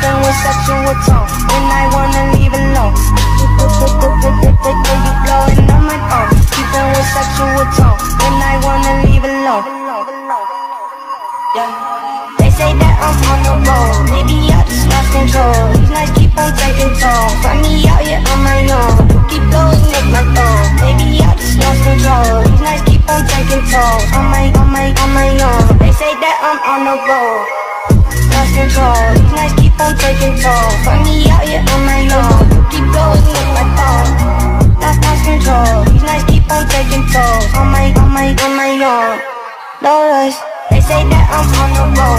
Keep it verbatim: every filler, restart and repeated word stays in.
Keeping with sexual tone when I wanna leave alone. You blowing on my phone. Keeping with sexual tone when I wanna leave alone. Yeah. They say that I'm on the road, maybe I just lost control. These nights keep on taking toll. Find me out here on my own. Keep blowing up my phone.